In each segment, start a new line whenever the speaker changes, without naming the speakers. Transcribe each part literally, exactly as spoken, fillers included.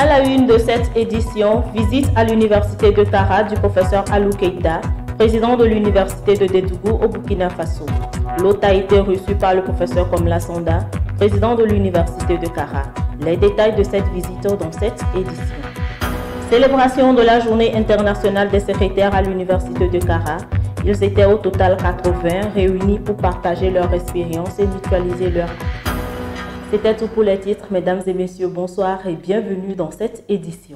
la une de cette édition, visite à l'université de Kara du professeur Alou Keïta, président de l'université de Dédougou au Burkina Faso. L'hôte a été reçu par le professeur Komla Sanda, président de l'université de Kara. Les détails de cette visite dans cette édition. Célébration de la journée internationale des secrétaires à l'université de Kara. Ils étaient au total quatre-vingts réunis pour partager leur expérience et mutualiser leur. C'était tout pour les titres. Mesdames et messieurs, bonsoir et bienvenue dans cette édition.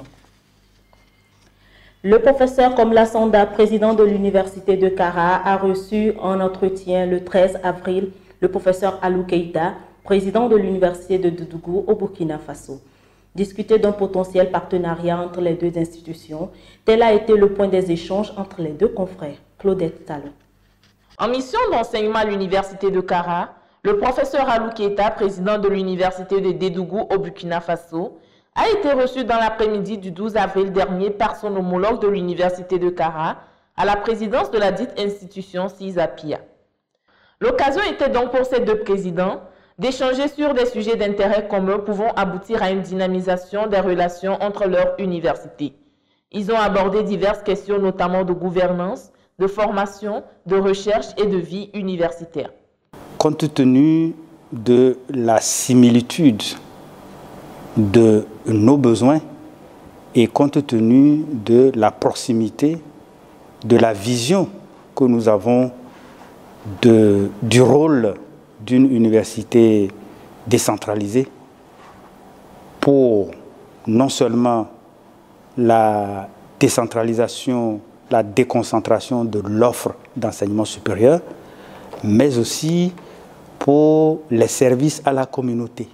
Le professeur Komla Sanda, président de l'université de Kara, a reçu en entretien le treize avril le professeur Alou Keïta, président de l'université de Dédougou au Burkina Faso. Discuter d'un potentiel partenariat entre les deux institutions, tel a été le point des échanges entre les deux confrères. Claudette Talon.
En mission d'enseignement à l'université de Kara, le professeur Alou Keïta, président de l'université de Dédougou au Burkina Faso, a été reçu dans l'après-midi du douze avril dernier par son homologue de l'université de Kara à la présidence de la dite institution CISAPIA. L'occasion était donc pour ces deux présidents d'échanger sur des sujets d'intérêt commun pouvant aboutir à une dynamisation des relations entre leurs universités. Ils ont abordé diverses questions, notamment de gouvernance, de formation, de recherche et de vie universitaire.
Compte tenu de la similitude de nos besoins et compte tenu de la proximité, de la vision que nous avons de, du rôle d'une université décentralisée pour non seulement la décentralisation, la déconcentration de l'offre d'enseignement supérieur, mais aussi pour les services à la communauté.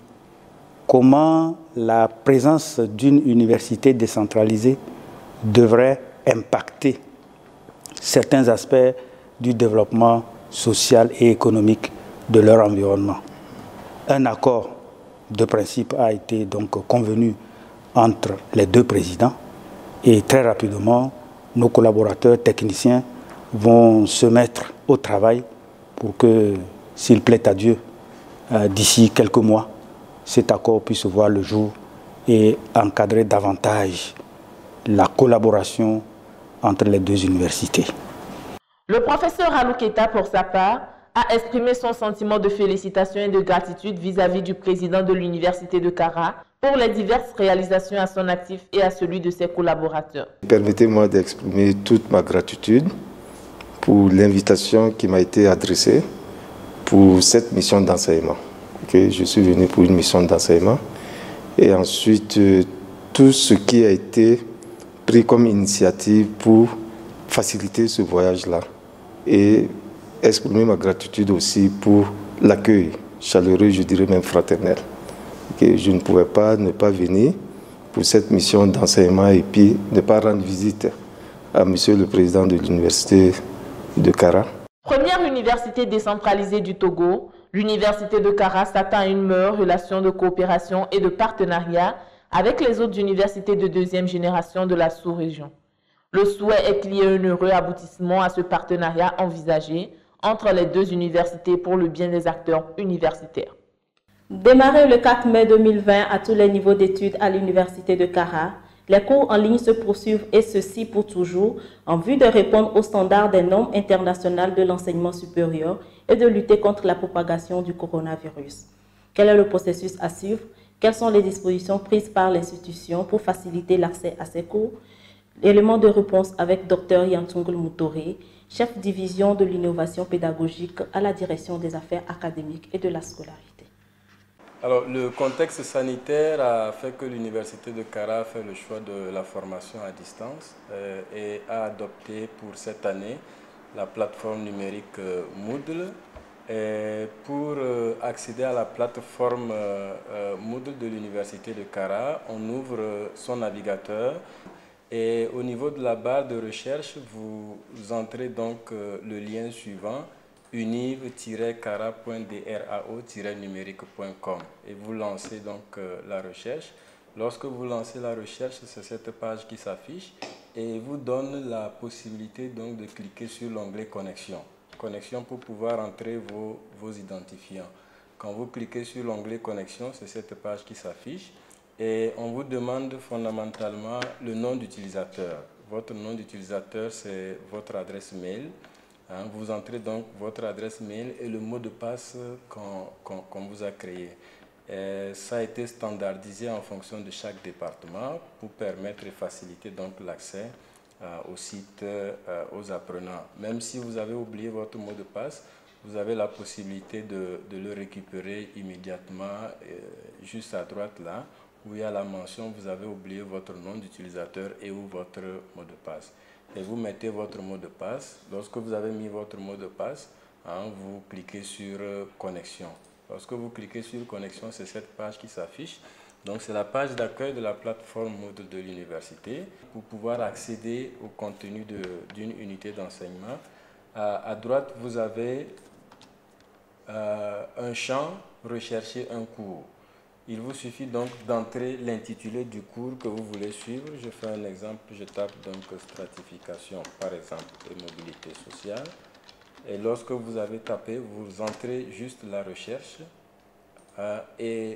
Comment la présence d'une université décentralisée devrait impacter certains aspects du développement social et économique de leur environnement. Un accord de principe a été donc convenu entre les deux présidents et très rapidement, nos collaborateurs techniciens vont se mettre au travail pour que, s'il plaît à Dieu, euh, d'ici quelques mois, cet accord puisse voir le jour et encadrer davantage la collaboration entre les deux universités.
Le professeur Alou Keïta, pour sa part, a exprimé son sentiment de félicitations et de gratitude vis-à-vis du président de l'université de Kara pour les diverses réalisations à son actif et à celui de ses collaborateurs.
Permettez-moi d'exprimer toute ma gratitude pour l'invitation qui m'a été adressée pour cette mission d'enseignement. Okay, je suis venu pour une mission d'enseignement et ensuite euh, tout ce qui a été pris comme initiative pour faciliter ce voyage-là et exprimer ma gratitude aussi pour l'accueil chaleureux, je dirais même fraternel. Okay, je ne pouvais pas ne pas venir pour cette mission d'enseignement et puis ne pas rendre visite à Monsieur le Président de l'Université de Kara.
Première université décentralisée du Togo, l'université de Kara s'attend à une meilleure relation de coopération et de partenariat avec les autres universités de deuxième génération de la sous-région. Le souhait est qu'il y ait un heureux aboutissement à ce partenariat envisagé entre les deux universités pour le bien des acteurs universitaires.
Démarré le quatre mai deux mille vingt à tous les niveaux d'études à l'université de Kara, les cours en ligne se poursuivent et ceci pour toujours en vue de répondre aux standards des normes internationales de l'enseignement supérieur et de lutter contre la propagation du coronavirus. Quel est le processus à suivre? Quelles sont les dispositions prises par l'institution pour faciliter l'accès à ces cours? Élément de réponse avec Dr Yantungul Moutoré, chef division de l'innovation pédagogique à la direction des affaires académiques et de la scolarité.
Alors, le contexte sanitaire a fait que l'université de Kara a fait le choix de la formation à distance euh, et a adopté pour cette année la plateforme numérique euh, Moodle. Et pour euh, accéder à la plateforme euh, euh, Moodle de l'université de Kara, on ouvre euh, son navigateur et au niveau de la barre de recherche, vous, vous entrez donc euh, le lien suivant univ tiret kara point drao tiret numérique point com et vous lancez donc euh, la recherche. Lorsque vous lancez la recherche, c'est cette page qui s'affiche et vous donne la possibilité donc de cliquer sur l'onglet connexion. Connexion pour pouvoir entrer vos, vos identifiants. Quand vous cliquez sur l'onglet connexion, c'est cette page qui s'affiche et on vous demande fondamentalement le nom d'utilisateur. Votre nom d'utilisateur, c'est votre adresse mail. Hein, vous entrez donc votre adresse mail et le mot de passe qu'on qu'on, qu'on vous a créé. Et ça a été standardisé en fonction de chaque département pour permettre et faciliter donc l'accès euh, au site, euh, aux apprenants. Même si vous avez oublié votre mot de passe, vous avez la possibilité de, de le récupérer immédiatement, euh, juste à droite là, où il y a la mention, vous avez oublié votre nom d'utilisateur et ou votre mot de passe. Et vous mettez votre mot de passe. Lorsque vous avez mis votre mot de passe, hein, vous cliquez sur euh, connexion. Lorsque vous cliquez sur connexion, c'est cette page qui s'affiche. Donc c'est la page d'accueil de la plateforme Moodle de l'université pour pouvoir accéder au contenu d'une unité d'enseignement. À, à droite, vous avez euh, un champ « Rechercher un cours ». Il vous suffit donc d'entrer l'intitulé du cours que vous voulez suivre. Je fais un exemple, je tape donc stratification, par exemple, et mobilité sociale. Et lorsque vous avez tapé, vous entrez juste la recherche euh, et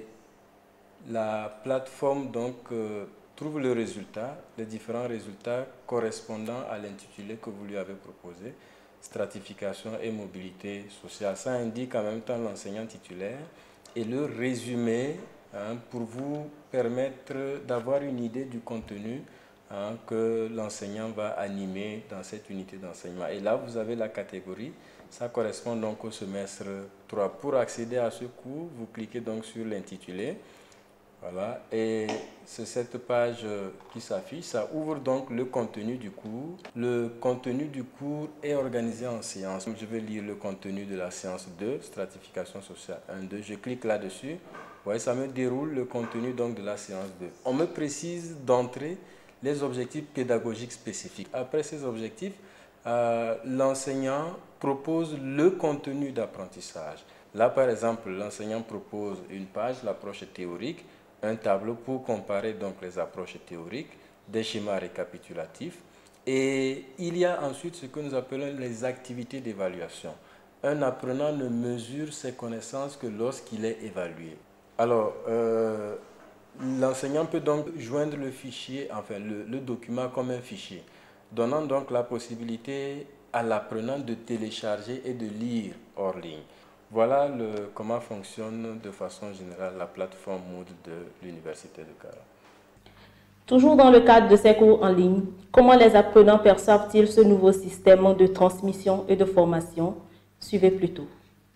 la plateforme donc euh, trouve le résultat, les différents résultats correspondant à l'intitulé que vous lui avez proposé, stratification et mobilité sociale. Ça indique en même temps l'enseignant titulaire et le résumé hein, pour vous permettre d'avoir une idée du contenu hein, que l'enseignant va animer dans cette unité d'enseignement. Et là, vous avez la catégorie, ça correspond donc au semestre trois. Pour accéder à ce cours, vous cliquez donc sur l'intitulé. Voilà, et c'est cette page qui s'affiche, ça ouvre donc le contenu du cours. Le contenu du cours est organisé en séances. Je vais lire le contenu de la séance deux, stratification sociale un deux. Je clique là-dessus, vous voyez, ça me déroule le contenu donc de la séance deux. On me précise d'entrer les objectifs pédagogiques spécifiques. Après ces objectifs, euh, l'enseignant propose le contenu d'apprentissage. Là, par exemple, l'enseignant propose une page, l'approche théorique, un tableau pour comparer donc les approches théoriques, des schémas récapitulatifs. Et il y a ensuite ce que nous appelons les activités d'évaluation. Un apprenant ne mesure ses connaissances que lorsqu'il est évalué. Alors, euh, l'enseignant peut donc joindre le fichier, enfin le, le document comme un fichier, donnant donc la possibilité à l'apprenant de télécharger et de lire hors ligne. Voilà le, comment fonctionne de façon générale la plateforme Moodle de l'Université de Kara.
Toujours dans le cadre de ces cours en ligne, comment les apprenants perçoivent-ils ce nouveau système de transmission et de formation? Suivez plutôt.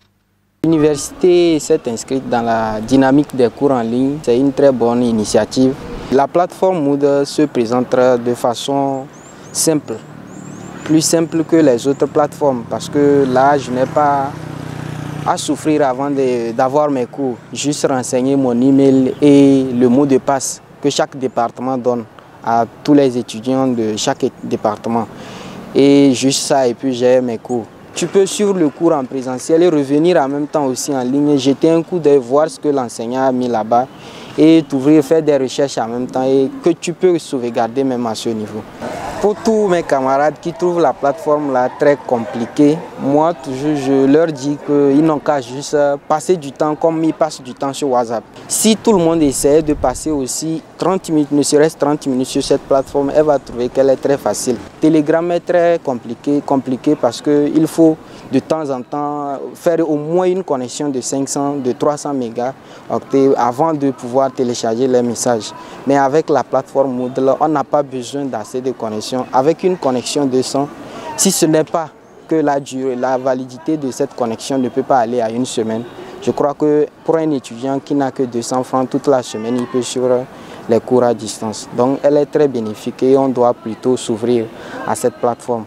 L'université s'est inscrite dans la dynamique des cours en ligne. C'est une très bonne initiative. La plateforme Moodle se présentera de façon simple, plus simple que les autres plateformes, parce que là, je n'ai pas à souffrir avant d'avoir mes cours. Juste renseigner mon email et le mot de passe que chaque département donne à tous les étudiants de chaque département. Et juste ça, et puis j'ai mes cours. Tu peux suivre le cours en présentiel et revenir en même temps aussi en ligne, jeter un coup d'œil, voir ce que l'enseignant a mis là-bas et t'ouvrir, faire des recherches en même temps et que tu peux sauvegarder même à ce niveau. Pour tous mes camarades qui trouvent la plateforme là très compliquée, moi toujours je leur dis qu'ils n'ont qu'à juste passer du temps comme ils passent du temps sur WhatsApp. Si tout le monde essaie de passer aussi trente minutes, ne serait-ce trente minutes sur cette plateforme, elle va trouver qu'elle est très facile. Telegram est très compliqué, compliqué parce qu'il faut de temps en temps faire au moins une connexion de cinq cents, de trois cents mégaoctets avant de pouvoir télécharger les messages. Mais avec la plateforme Moodle, on n'a pas besoin d'assez de connexion. Avec une connexion de cent, si ce n'est pas que la durée, la validité de cette connexion ne peut pas aller à une semaine, je crois que pour un étudiant qui n'a que deux cents francs toute la semaine, il peut suivre les cours à distance. Donc elle est très bénéfique et on doit plutôt s'ouvrir à cette plateforme.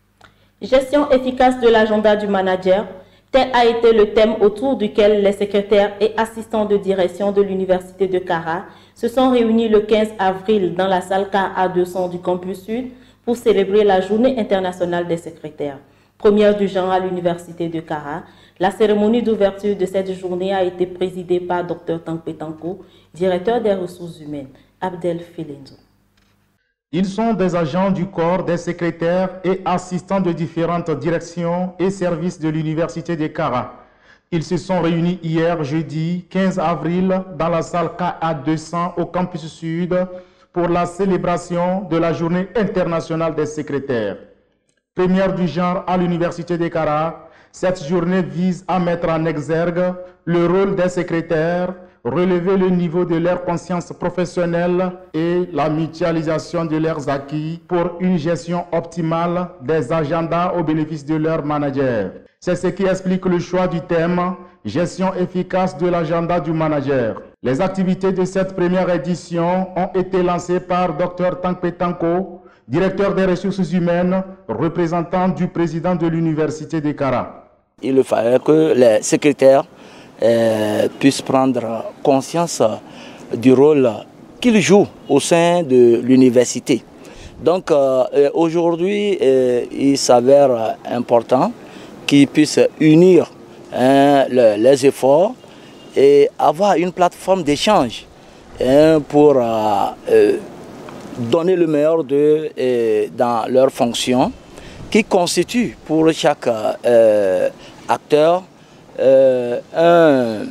Gestion efficace de l'agenda du manager, tel a été le thème autour duquel les secrétaires et assistants de direction de l'Université de Kara se sont réunis le quinze avril dans la salle K A deux cents du campus Sud pour célébrer la Journée internationale des secrétaires. Première du genre à l'Université de Kara, la cérémonie d'ouverture de cette journée a été présidée par Dr Tankpe Tanko, directeur des ressources humaines, Abdel Filenzo.
Ils sont des agents du corps des secrétaires et assistants de différentes directions et services de l'Université de Kara. Ils se sont réunis hier, jeudi quinze avril, dans la salle K A deux cents au campus sud pour la célébration de la Journée internationale des secrétaires. Première du genre à l'Université de Kara, cette journée vise à mettre en exergue le rôle des secrétaires, relever le niveau de leur conscience professionnelle et la mutualisation de leurs acquis pour une gestion optimale des agendas au bénéfice de leurs managers. C'est ce qui explique le choix du thème « Gestion efficace de l'agenda du manager ». Les activités de cette première édition ont été lancées par Dr Tankpe Tanko, directeur des ressources humaines, représentant du président de l'Université de Kara.
Il fallait que les secrétaires euh, puissent prendre conscience du rôle qu'ils jouent au sein de l'université. Donc euh, aujourd'hui, euh, il s'avère important qu'ils puissent unir hein, le, les efforts et avoir une plateforme d'échange hein, pour euh, euh, donner le meilleur d'eux euh, dans leurs fonctions, qui constitue pour chaque euh, acteur euh, un,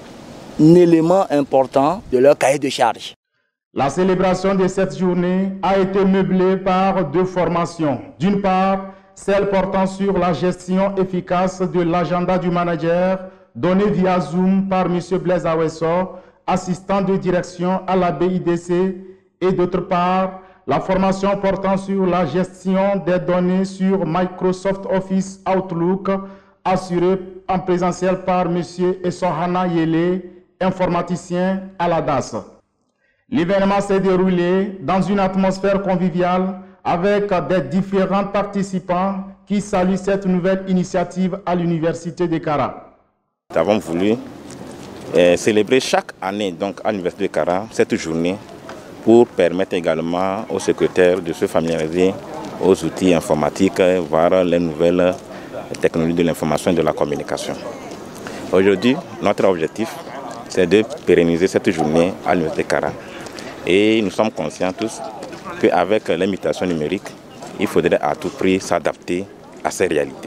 un élément important de leur cahier de charge.
La célébration de cette journée a été meublée par deux formations. D'une part, celle portant sur la gestion efficace de l'agenda du manager, donnée via Zoom par M. Blaise Awesso, assistant de direction à la B I D C, et d'autre part, la formation portant sur la gestion des données sur Microsoft Office Outlook, assurée en présentiel par M. Essohana Yele, informaticien à la D A S. L'événement s'est déroulé dans une atmosphère conviviale avec des différents participants qui saluent cette nouvelle initiative à l'Université de Kara.
Nous avons voulu euh, célébrer chaque année donc, à l'Université de Kara cette journée pour permettre également aux secrétaires de se familiariser aux outils informatiques, voir les nouvelles technologies de l'information et de la communication. Aujourd'hui, notre objectif, c'est de pérenniser cette journée à l'Université de Kara. Et nous sommes conscients tous qu'avec les mutations numériques, il faudrait à tout prix s'adapter à ces réalités.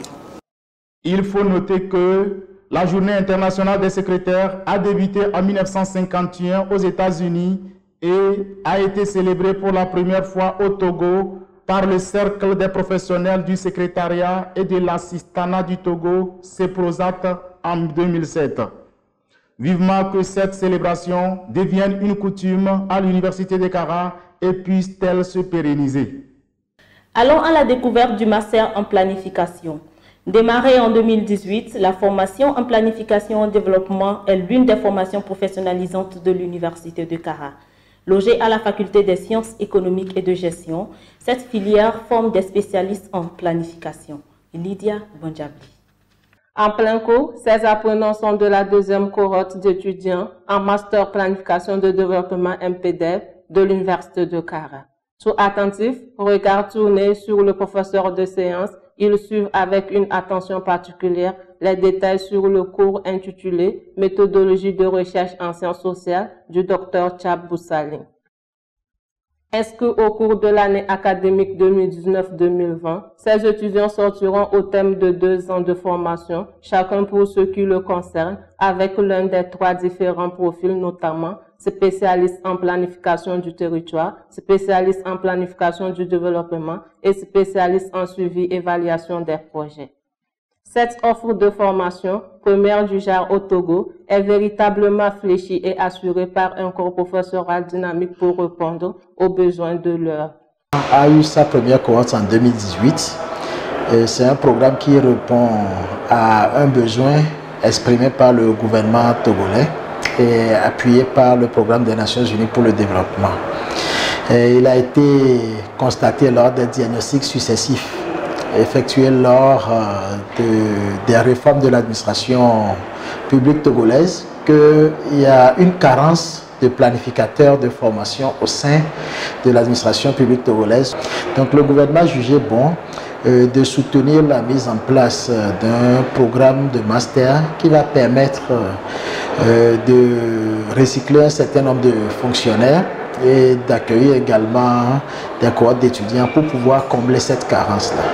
Il faut noter que la Journée internationale des secrétaires a débuté en mille neuf cent cinquante et un aux États-Unis et a été célébrée pour la première fois au Togo par le Cercle des professionnels du secrétariat et de l'assistanat du Togo, CEPROSAT, en deux mille sept. Vivement que cette célébration devienne une coutume à l'Université de Kara et puisse-t-elle se pérenniser.
Allons à la découverte du master en planification. Démarrée en deux mille dix-huit, la formation en planification et développement est l'une des formations professionnalisantes de l'Université de Kara. Logée à la faculté des sciences économiques et de gestion, cette filière forme des spécialistes en planification. Lydia Bonjabli.
En plein cours, ces apprenants sont de la deuxième cohorte d'étudiants en master planification de développement M P D E V de l'Université de Kara. Tout attentif, regard tourné sur le professeur de séance, ils suivent avec une attention particulière les détails sur le cours intitulé « Méthodologie de recherche en sciences sociales » du docteur Chab Boussaling. Est-ce qu'au cours de l'année académique deux mille dix-neuf deux mille vingt, ces étudiants sortiront au thème de deux ans de formation, chacun pour ce qui le concerne, avec l'un des trois différents profils, notamment spécialiste en planification du territoire, spécialiste en planification du développement et spécialiste en suivi et évaluation des projets. Cette offre de formation, première du genre au Togo, est véritablement fléchie et assurée par un corps professoral dynamique pour répondre aux besoins de l'heure.
A eu sa première cohorte en deux mille dix-huit. C'est un programme qui répond à un besoin exprimé par le gouvernement togolais et appuyé par le programme des Nations Unies pour le développement. Et il a été constaté lors des diagnostics successifs effectués lors de, des réformes de l'administration publique togolaise qu'il y a une carence de planificateurs de formation au sein de l'administration publique togolaise. Donc le gouvernement a jugé bon euh, de soutenir la mise en place euh, d'un programme de master qui va permettre euh, de recycler un certain nombre de fonctionnaires et d'accueillir également des cohortes d'étudiants pour pouvoir combler cette carence-là.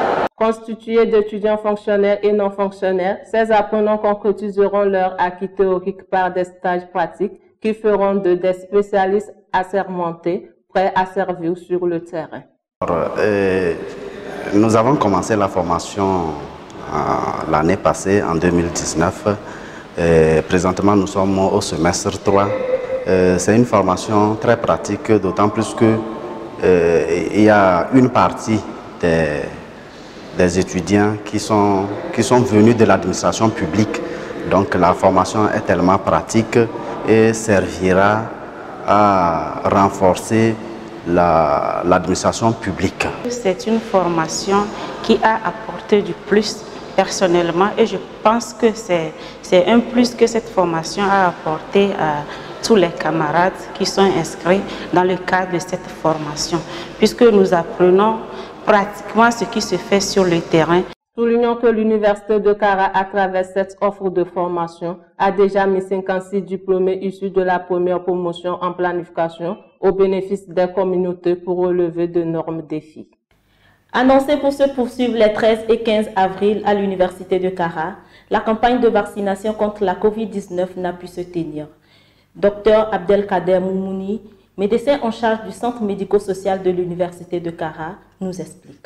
Constitués d'étudiants fonctionnaires et non fonctionnaires, ces apprenants concrétiseront leur acquis théorique par des stages pratiques qui feront de des spécialistes assermentés, prêts à servir sur le terrain.
Alors, euh, nous avons commencé la formation euh, l'année passée, en deux mille dix-neuf. Et présentement, nous sommes au semestre trois. Euh, C'est une formation très pratique, d'autant plus que euh, il y a une partie des, des étudiants qui sont, qui sont venus de l'administration publique. Donc la formation est tellement pratique et servira à renforcer l'administration la, publique.
C'est une formation qui a apporté du plus personnellement et je pense que c'est un plus que cette formation a apporté à tous les camarades qui sont inscrits dans le cadre de cette formation, puisque nous apprenons pratiquement ce qui se fait sur le terrain.
Soulignons que l'Université de Kara, à travers cette offre de formation, a déjà mis cinquante-six diplômés issus de la première promotion en planification au bénéfice des communautés pour relever d'énormes défis.
Annoncée pour se poursuivre les treize et quinze avril à l'Université de Kara, la campagne de vaccination contre la COVID dix-neuf n'a pu se tenir. Docteur Abdelkader Moumouni, médecin en charge du centre médico-social de l'Université de Kara, nous explique.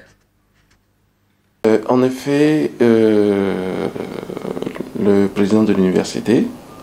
Euh, en effet, euh, le président de l'université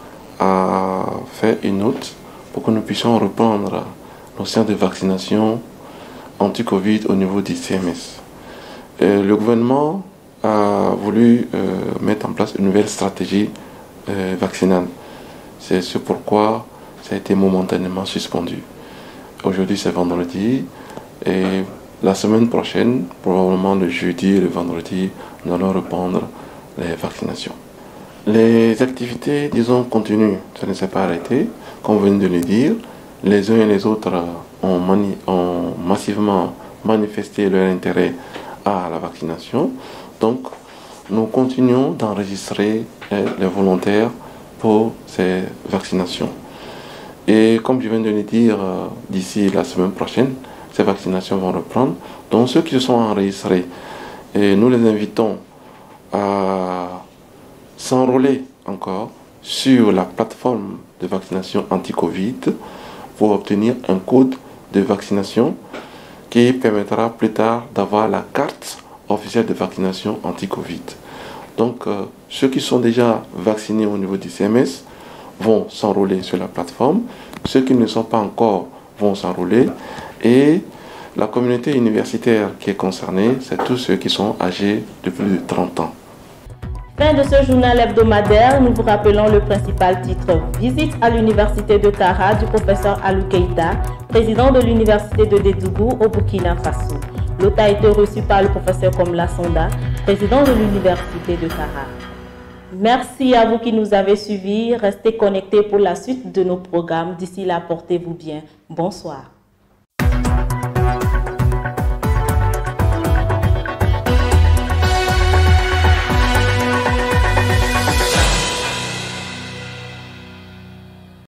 a fait une note pour que nous puissions reprendre nos séances de vaccination anti-Covid au niveau du C M S. Euh, le gouvernement a voulu euh, mettre en place une nouvelle stratégie euh, vaccinale. C'est ce pourquoi ça a été momentanément suspendu. Aujourd'hui c'est vendredi et la semaine prochaine, probablement le jeudi et le vendredi, nous allons reprendre les vaccinations. Les activités, disons, continuent, ça ne s'est pas arrêté. Comme vous venez de le dire, les uns et les autres ont, mani ont massivement manifesté leur intérêt à la vaccination. Donc, nous continuons d'enregistrer les volontaires pour ces vaccinations. Et comme je viens de le dire, d'ici la semaine prochaine, ces vaccinations vont reprendre. Donc ceux qui se sont enregistrés, et nous les invitons à s'enrôler encore sur la plateforme de vaccination anti-Covid pour obtenir un code de vaccination qui permettra plus tard d'avoir la carte officielle de vaccination anti-Covid. Donc euh, ceux qui sont déjà vaccinés au niveau du C M S vont s'enrôler sur la plateforme. Ceux qui ne sont pas encore vont s'enrôler. Et la communauté universitaire qui est concernée, c'est tous ceux qui sont âgés de plus de trente ans.
Fin de ce journal hebdomadaire, nous vous rappelons le principal titre. Visite à l'Université de Kara du professeur Alou Keïta, président de l'Université de Dédougou au Burkina Faso. L'hôte a été reçu par le professeur Komla Sonda, président de l'Université de Kara. Merci à vous qui nous avez suivis. Restez connectés pour la suite de nos programmes. D'ici là, portez-vous bien. Bonsoir.